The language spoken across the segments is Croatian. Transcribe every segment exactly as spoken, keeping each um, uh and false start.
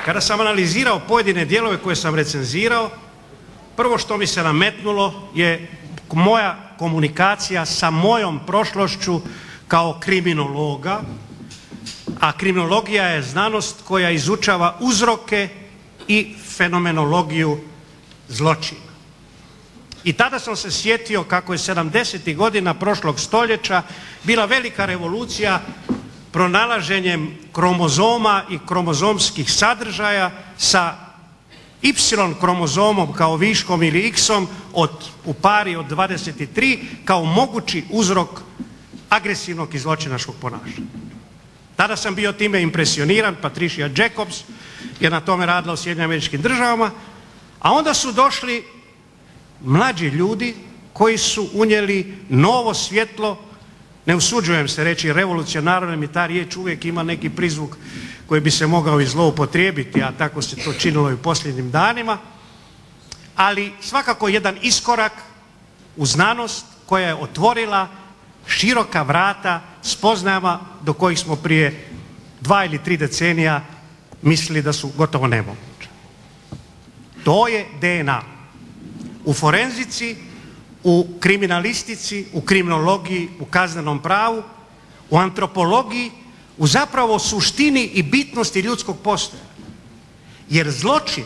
Kada sam analizirao pojedine dijelove koje sam recenzirao, prvo što mi se nametnulo je moja komunikacija sa mojom prošlošću kao kriminologa, a kriminologija je znanost koja izučava uzroke i fenomenologiju zločina. I tada sam se sjetio kako je sedamdesetih godina prošlog stoljeća bila velika revolucija pronalaženjem kromozoma i kromozomskih sadržaja sa Y kromozomom kao viškom ili X-om od, u pari od dvadeset tri kao mogući uzrok agresivnog i zločinačkog ponašanja. Tada sam bio time impresioniran, Patricia Jacobs je na tome radila u Sjedinjenim Američkim Državama, a onda su došli mlađi ljudi koji su unijeli novo svjetlo, ne usuđujem se reći revolucionarno, jer mi ta riječ uvijek ima neki prizvuk koji bi se mogao i zloupotrijebiti, a tako se to činilo i u posljednjim danima, ali svakako jedan iskorak u znanost koja je otvorila široka vrata spoznajama do kojih smo prije dva ili tri decenija mislili da su gotovo nemoguće. To je D N A. U forenzici, u kriminalistici, u kriminologiji, u kaznenom pravu, u antropologiji, u zapravo suštini i bitnosti ljudskog postojanja. Jer zločin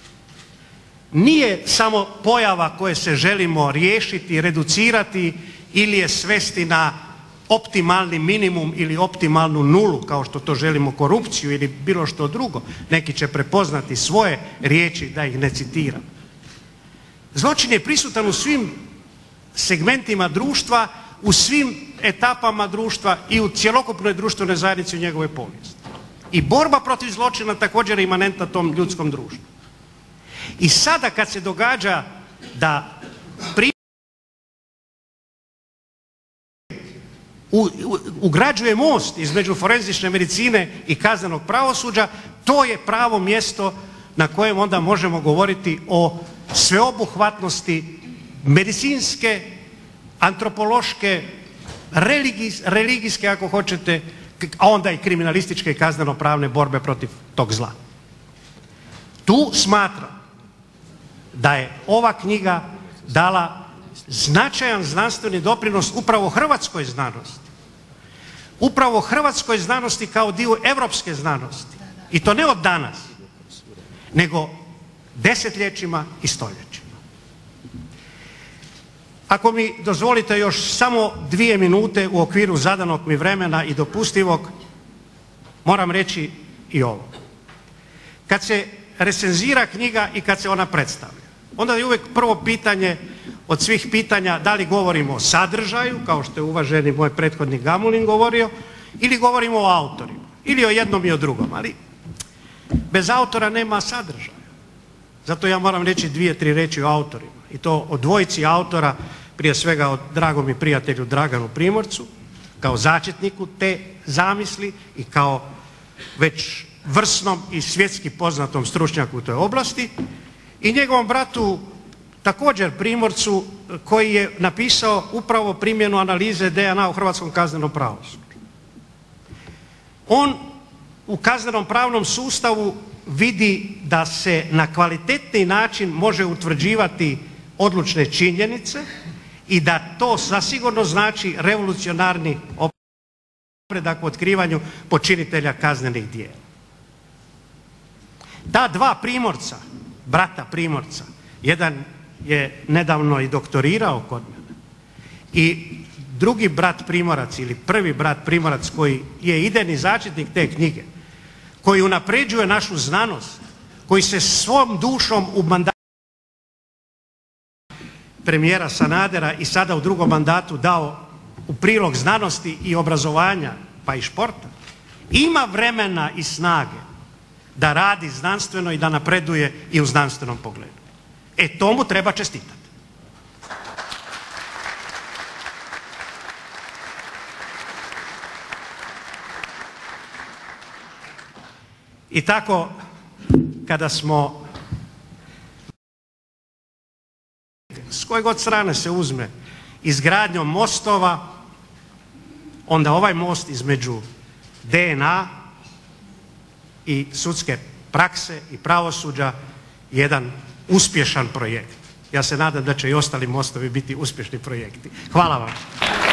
nije samo pojava koje se želimo riješiti, reducirati ili je svesti na optimalni minimum ili optimalnu nulu, kao što to želimo korupciju ili bilo što drugo. Neki će prepoznati svoje riječi, da ih ne citiram. Zločin je prisutan u svim segmentima društva, u svim etapama društva i u cjelokupnoj društvenoj zajednici u njegove povijesti. I borba protiv zločina također je imanentna tom ljudskom društvu. I sada kad se događa da pri... u, u, ugrađuje most između forenzične medicine i kaznenog pravosuđa, to je pravo mjesto na kojem onda možemo govoriti o sveobuhvatnosti medicinske, antropološke, religijs, religijske ako hoćete, a onda i kriminalističke i kazneno-pravne borbe protiv tog zla. Tu smatram da je ova knjiga dala značajan znanstveni doprinos upravo hrvatskoj znanosti. Upravo hrvatskoj znanosti kao dio europske znanosti. I to ne od danas, nego desetljećima i stoljećima. Ako mi dozvolite još samo dvije minute u okviru zadanog mi vremena i dopustivog, moram reći i ovo. Kad se recenzira knjiga i kad se ona predstavlja, onda je uvijek prvo pitanje od svih pitanja da li govorimo o sadržaju, kao što je uvaženi moj prethodnik Gamulin govorio, ili govorimo o autorima, ili o jednom i o drugom, ali bez autora nema sadržaja. Zato ja moram reći dvije, tri reći o autorima. I to o dvojici autora, prije svega o dragom i prijatelju Draganu Primorcu, kao začetniku te zamisli i kao već vrsnom i svjetski poznatom stručnjaku u toj oblasti, i njegovom bratu također Primorcu, koji je napisao upravo primjenu analize D N A u hrvatskom kaznenom pravosuđu. On u kaznenom pravnom sustavu vidi da se na kvalitetni način može utvrđivati odlučne činjenice i da to zasigurno znači revolucionarni napredak u otkrivanju počinitelja kaznenih djela. Ta dva Primorca, brata Primorca, jedan je nedavno i doktorirao kod mene, i drugi brat Primorac ili prvi brat Primorac koji je idejni začetnik te knjige, koji unapređuje našu znanost, koji se svom dušom u mandatu premijera Sanadera i sada u drugom mandatu dao u prilog znanosti i obrazovanja, pa i športa, ima vremena i snage da radi znanstveno i da napreduje i u znanstvenom pogledu. E, tomu treba čestitati. I tako, kada smo s koje god strane se uzme izgradnjom mostova, onda ovaj most između D N A i sudske prakse i pravosuđa jedan uspješan projekt. Ja se nadam da će i ostali mostovi biti uspješni projekti. Hvala vam.